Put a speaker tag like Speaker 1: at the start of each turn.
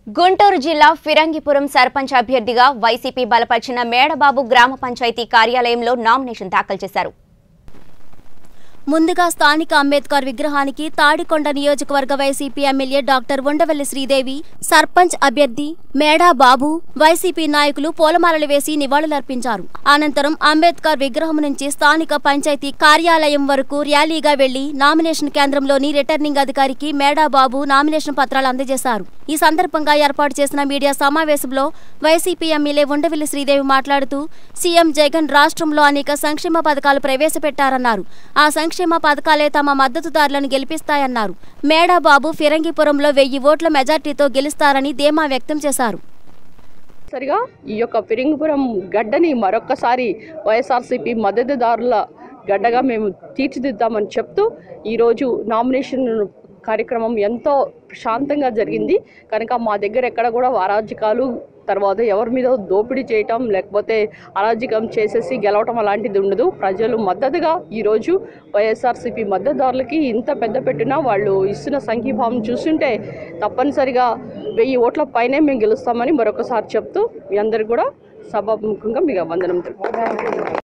Speaker 1: గుంటూరు జిల్లా ఫిరంగిపురం సర్పంచ్ అభ్యర్థిగా వైసీపీ బలపరిచిన మేడబాబు గ్రామ పంచాయతీ కార్యాలయంలో నామినేషన్ దాఖలు చేశారు.
Speaker 2: ముందుగా స్థానిక అంబేద్కర్ విగ్రహానికి తాడికొండ నియోజకవర్గ వైసీపీ ఎమ్మెల్యే డాక్టర్ ఉండవల్లి శ్రీదేవి, సర్పంచ్ అభ్యర్థి మేడా బాబు, వైసీపీ నాయకులు పూలమాలలు వేసి నివాళులర్పించారు. అనంతరం అంబేద్కర్ విగ్రహం నుంచి స్థానిక పంచాయతీ కార్యాలయం వరకు ర్యాలీగా వెళ్లి నామినేషన్ కేంద్రంలోని రిటర్నింగ్ అధికారికి మేడా బాబు నామినేషన్ పత్రాలు అందజేశారు. ఈ సందర్భంగా ఏర్పాటు చేసిన మీడియా సమావేశంలో వైసీపీ ఎమ్మెల్యే ఉండవల్లి శ్రీదేవి మాట్లాడుతూ సీఎం జగన్ రాష్ట్రంలో అనేక సంక్షేమ పథకాలు ప్రవేశపెట్టారన్నారు. ఆ సంక్షేమ పథకాలే తమ మద్దతుదారులను గెలిపిస్తాయన్నారు. మేడా బాబు ఫిరంగిపురంలో 1000 ఓట్ల మెజార్టీతో గెలుస్తారని ధీమా వ్యక్తం చేశారు.
Speaker 3: సరిగా ఈ యొక్క ఫిరంగిపురం గడ్డని మరొక్కసారి వైఎస్ఆర్సీపీ మద్దతుదారుల గడ్డగా మేము తీర్చిదిద్దామని చెప్తూ ఈరోజు నామినేషన్ కార్యక్రమం ఎంతో శాంతంగా జరిగింది. కనుక మా దగ్గర ఎక్కడ కూడా అరాజకాలు, తర్వాత ఎవరి మీద దోపిడీ చేయటం లేకపోతే అరాజకం చేసేసి గెలవటం అలాంటిది ఉండదు. ప్రజలు మద్దతుగా ఈరోజు వైఎస్ఆర్సీపీ మద్దతుదారులకి ఇంత పెద్ద పెట్టినా వాళ్ళు ఇస్తున్న సంఘీభావం చూస్తుంటే తప్పనిసరిగా 1000 ఓట్ల పైనే మేము గెలుస్తామని మరొకసారి చెప్తూ మీ అందరికీ కూడా సభాముఖంగా మీకు వందనం తెలుపుతున్నాను.